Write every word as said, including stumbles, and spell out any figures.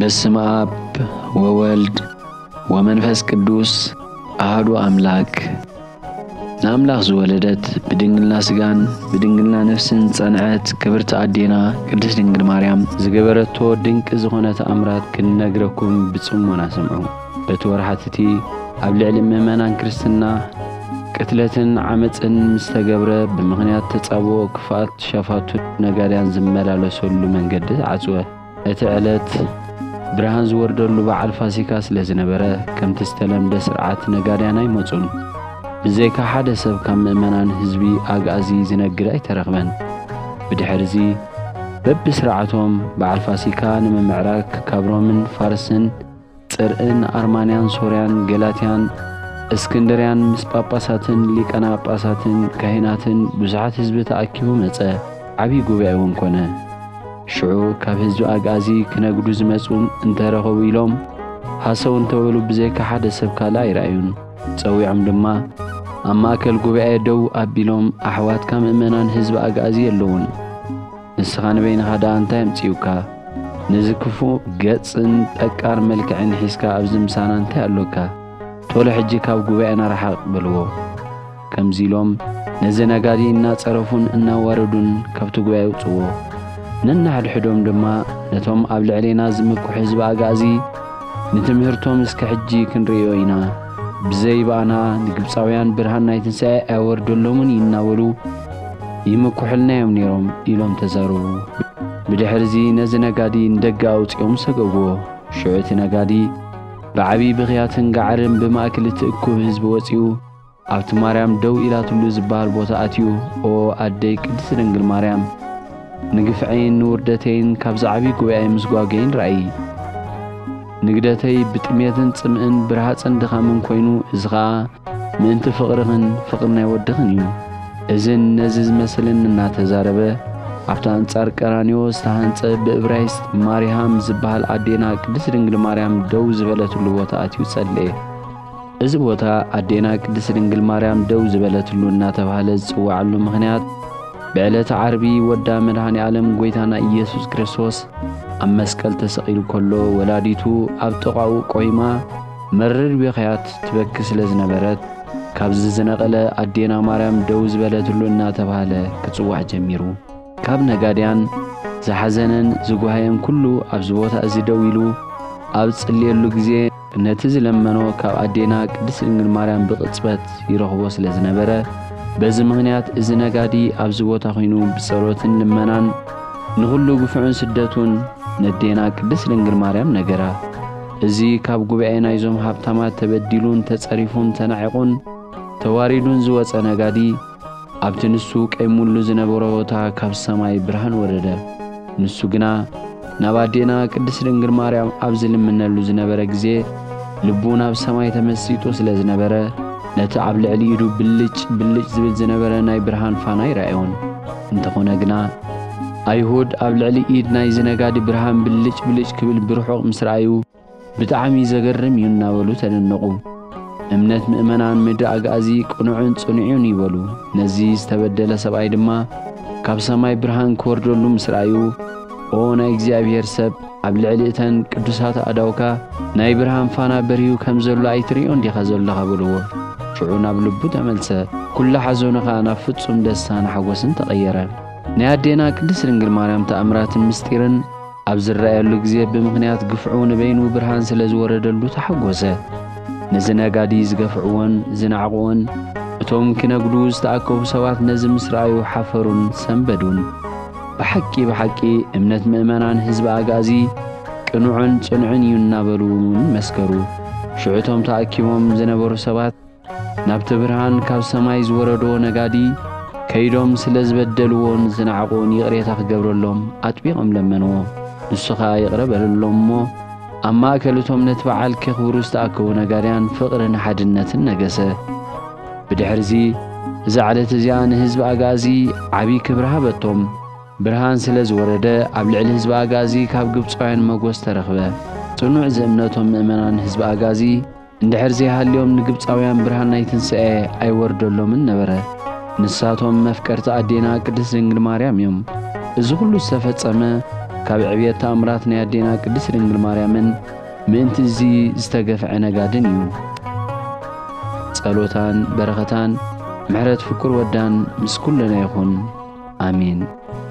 በስመ አብ ወወልድ ወመንፈስ ቅዱስ አሐዱ አምላክ ናምላኽ ዝወለደት በድንግልና ስጋን በድንግልና ነፍስን ጸንዐት ክብርት አዴና ቅድስት ድንግል ማርያም ዝገበረቶ ድንቅ ዝኾነ ተአምራት ክንነግረኩም ብጽሞና ሰምዑ። በተወርሓትቲ ኣብ ልዕሊ ምእመናን ክርስትና ቅትለትን ዓመፅን ምስተገብረ ብምኽንያት ተጻብኦ ክፋት ሸፋቱ ነጋድያን ዝመላለሰሉ መንገዲ ዓጽወ እቲ ዕለት ብርሃን ዝወርደሉ በዓል ፋሲካ ስለ ዝነበረ ከምቲ ዝተለምደ ስርዓት ነጋድያን ኣይመጹን። ብዘይካ ሓደ ሰብ ካብ ምእመናን ህዝቢ ኣግኣዚ ዝነግድ ኣይተረኽበን። ብድሕሪዚ በብስርዓቶም በዓል ፋሲካ ንምምዕራክ ካብ ሮምን ፋርስን ጽርዕን ኣርማንያን ሶርያን ገላትያን እስክንድርያን ምስ ጳጳሳትን ሊቃነ ጳጳሳትን ካህናትን ብዙሓት ህዝቢ ተኣኪቡ መጸ። ዓብይ ጉባኤ እውን ኮነ። ሽዑ ካብ ህዝቢ ኣግኣዚ ክነግዱ ዝመጹን እንተረኸቡ ኢሎም ሃሰው እንተበሉ ብዘይካ ሓደ ሰብ ካላ ኣይረኣዩን። ጸዊዖም ድማ ኣብ ማእከል ጉባኤ ደው ኣቢሎም ኣሕዋትካ ምእመናን ህዝቢ ኣግኣዚ ኣለውን፣ ንስኻ ንበይንኻ ዳ እንታይ ኣምፂኡካ? ነዚ ክፉእ ገጽን ጠቃር መልክዕን ሒዝካ ኣብዚ ምሳና እንታይ ኣሎካ? ቶሎ ሕጂ ካብ ጉባኤና ረሓቕ በልዎ። ከምዚ ኢሎም ነዚ ነጋዲ እናጸረፉን እናዋረዱን ካብቲ ጉባኤ ውፅዎ። ነናሕድሕዶም ድማ ነቶም ኣብ ልዕሌና ዝምኩ ህዝቢ ኣግኣዚ ንትምህርቶም እስከ ሕጂ ክንርእዮ ኢና፣ ብዘይባኣና ንግብፃውያን ብርሃን ናይ ትንሣኤ ኣይወርደሎምን ይናበሉ ይምኩሕልና ነይሮም ኢሎም ተዛረቡ። ብድሕሪዚ ነዚ ነጋዲ እንደጋ ኣውፂኦም ሰገግዎ። ሽዑ እቲ ነጋዲ ብዓብይ ብኽያትን ጋዕርን ብማእከል እትእኩብ ህዝቢ ወፂኡ ኣብቲ ማርያም ደው ኢላትሉ ዝበሃል ቦታ ኣትዩ ኦ ኣደይ ቅድስት ድንግል ማርያም ንግፍዐይን ንውርደተይን ካብ ዓብይ ጉባኤ ምስጓገይን ረኣይ። ንግደተይ ብጥሜትን ጽምእን ብርሃፅን ድኻምን ኮይኑ እዚ ኸኣ ምእንቲ ፍቕርኽን ፍቕር ናይ ወድኽን እዩ። እዝን ነዚ ዝመስልን እናተዛረበ ኣብታ አንጻር ቀራንዮ ዝተሃንጸ ብዕብራይስጥ ማርያም ዝበሃል ኣዴና ቅድስት ድንግል ማርያም ደው ዝበለትሉ ቦታ ኣትዩ ጸልየ። እዚ ቦታ ኣዴና ቅድስት ድንግል ማርያም ደው ዝበለትሉ እናተባህለ ዝጽዋዓሉ ምኽንያት ብዕለተ ዓርቢ ወዳ መድኃኔ ዓለም ጐይታና ኢየሱስ ክርስቶስ ኣብ መስቀል ተሰቒሉ ከሎ ወላዲቱ ኣብ ጥቓኡ ቆይማ መርር ብኽያት ትበኪ ስለ ዝነበረት ካብዚ ዝነቐለ ኣዴና ማርያም ደው ዝበለትሉ እናተባህለ ክጽዋዕ ጀሚሩ። ካብ ነጋድያን ዝሓዘነን ዝጓሃየን ኩሉ ኣብዚ ቦታ እዚ ደው ኢሉ ኣብ ጽልየሉ ግዜ ነቲ ዝለመኖ ካብ ኣዴና ቅድስት ድንግል ማርያም ብቕጽበት ይረኽቦ ስለ ዝነበረ በዚ ምኽንያት እዚ ነጋዲ ኣብዚ ቦታ ኮይኑ ብጸሎትን ልመናን ንኹሉ ግፍዑን ስደቱን ነዴና ቅድስት ድንግል ማርያም ነገራ። እዚ ካብ ጉባኤ ናይዞም ሃብታማት ተበዲሉን ተጸሪፉን ተናዒቑን ተዋሪዱን ዝወፀ ነጋዲ ኣብቲ ንሱ ቀይሙሉ ዝነበሮ ቦታ ካብ ሰማይ ብርሃን ወረደ። ንሱ ግና ናብ ኣዴና ቅድስት ድንግል ማርያም ኣብ ዝልምነሉ ዝነበረ ግዜ ልቡ ናብ ሰማይ ተመሲጡ ስለ ዝነበረ ነቲ ኣብ ልዕሊ ኢዱ ብልጭ ብልጭ ዝብል ዝነበረ ናይ ብርሃን ፋና ይረአዮን። እንተኾነ ግና ኣይሁድ ኣብ ልዕሊ ኢድ ናይ ዝነጋዲ ብርሃን ብልጭ ብልጭ ክብል ብርሑቕ ምስ ረኣዩ ብጣዕሚ ዘገርም እዩ እናበሉ ተደነቑ። እምነት ምእመናን ምድሪ ኣግኣዚ ቅኑዕን ጽኑዕን ይበሉ። ነዚ ዝተበደለ ሰብኣይ ድማ ካብ ሰማይ ብርሃን ክወርደሉ ምስ ረኣዩ ኦ ናይ እግዚኣብሔር ሰብ ኣብ ልዕሊ እተን ቅዱሳት ኣዳውካ ናይ ብርሃን ፋና በሪሁ ከም ዘሎ ኣይትሪኦን ዲኻ ዘለኻ በልዎ። ሽዑ ናብ ልቡ ተመልሰ። ኩላ ሓዘኑኻ ናብ ፍጹም ደስታን ሓጎስን ተቐየረ። ናይ ኣዴና ቅድስት ድንግል ማርያም ተኣምራትን ምስጢርን ኣብ ዝረኣየሉ ግዜ ብምኽንያት ግፍዑ ንበይኑ ብርሃን ስለ ዝወረደሉ ተሓጐሰ። ነዚ ነጋዲ ዝገፍዕዎን ዝናዕቕዎን እቶም ክነግዱ ዝተኣከቡ ሰባት ነዚ ምስ ረኣዩ ሓፈሩን ሰንበዱን። ብሓቂ ብሓቂ እምነት ምእመናን ህዝቢ ኣግኣዚ ቅኑዕን ጽኑዕን እዩ እናበሉ መስከሩ። ሽዑቶም ተኣኪቦም ዝነበሩ ሰባት ናብቲ ብርሃን ካብ ሰማይ ዝወረዶ ነጋዲ ከይዶም ስለ ዝበደልዎን ዝናዕቑን ይቕሬታ ክገብረሎም ኣጥቢቖም ለመንዎ። ንሱ ኸኣ ይቕረበሎም እሞ ኣብ ማእከልቶም ነቲ በዓል ከኽብሩ ዝተኣከቡ ነጋድያን ፍቕርን ሓድነትን ነገሰ። ብድሕሪዚ እዛ ዓለት እዚኣ ንህዝቢ ኣግኣዚ ዓብይ ክብሪ ሃበቶም። ብርሃን ስለ ዝወረደ ኣብ ልዕሊ ህዝቢ ኣግኣዚ ካብ ግብፃውያን መጎስ ተረኽበ። ጽኑዕ ዝእምነቶም ምእመናን ህዝቢ ኣግኣዚ እንድሕር ዘይሃልዮም ንግብፃውያን ብርሃን ናይ ትንሣኤ ኣይወርደሎምን ነበረ። ንሳቶም መፍቀርቲ ኣዴና ቅድስት ድንግል ማርያም እዮም። እዚ ኩሉ ዝተፈጸመ ካብ ዕብየት ተኣምራት ናይ ኣዴና ቅድስት ድንግል ማርያምን ምእንቲ እዚ ዝተገፍዐ ነጋድን እዩ ጸሎታን በረኸታን ምሕረት ፍቅር ወዳን ምስ ኩለና ይኹን አሜን